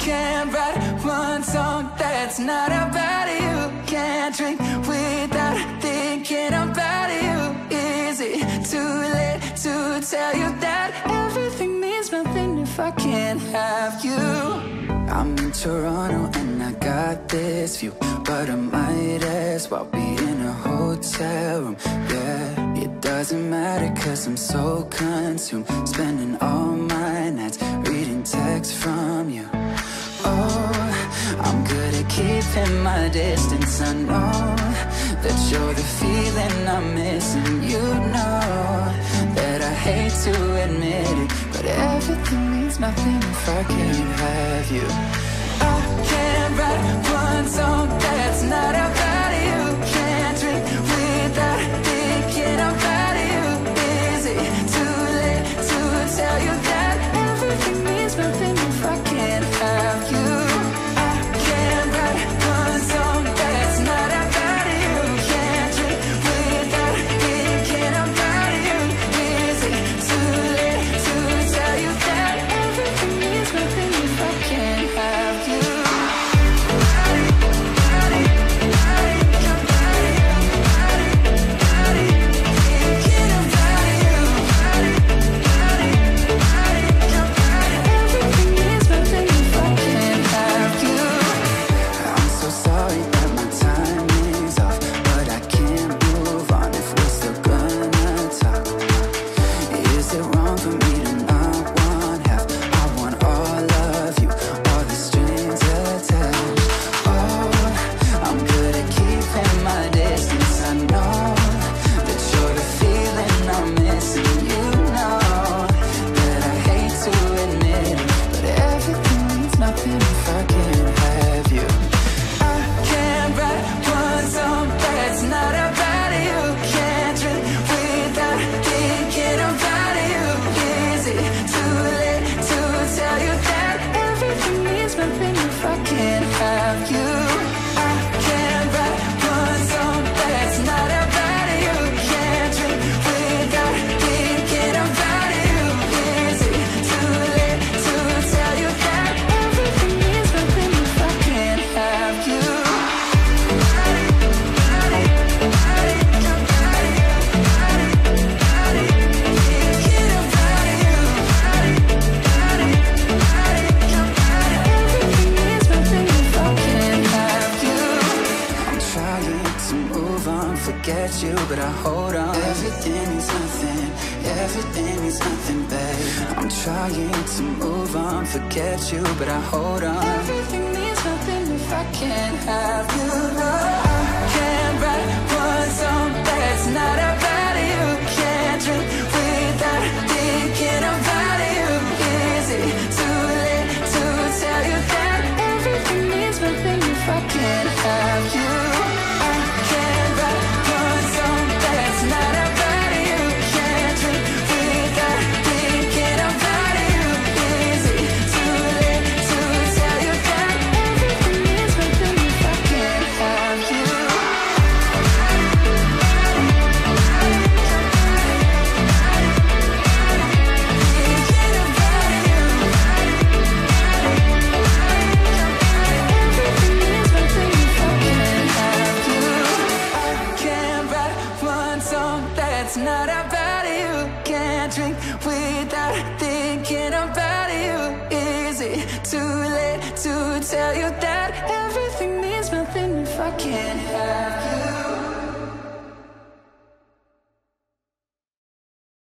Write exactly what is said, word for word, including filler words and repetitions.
can't write one song that's not about you. Can't drink without thinking about you. Is it too late to tell you that everything means nothing if I can't have you? I'm in Toronto and I got this view, but I might as well be in a hotel room, yeah. It doesn't matter cause I'm so consumed, spending all my nights reading texts from you. Oh, I'm good at keeping my distance. I know that you're the feeling I'm missing. You know that I hate to admit it, but everything means nothing if I can't have you. I can't write one song that's not about you. Can't drink without thinking about you. Is it too late to tell you that everything means nothing if I can't have you? I can't write one song that's not about you. Can't drink without thinking about you. Is it too late to tell you that everything means nothing if I can't have you? Forget you, but I hold on. Everything means nothing, everything means nothing, babe. I'm trying to move on, forget you, but I hold on. Everything means nothing if I can't have you. No, I can't write one song that's not about you. Can't drink without thinking about you. Is it too late to tell you that everything means nothing if I can't have you? It's not about you. Can't drink without thinking about you. Is it too late to tell you that everything means nothing if I can't have you?